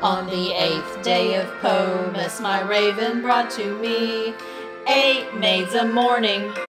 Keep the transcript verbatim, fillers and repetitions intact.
On the eighth day of POEmas, my raven brought to me eight maids a mourning.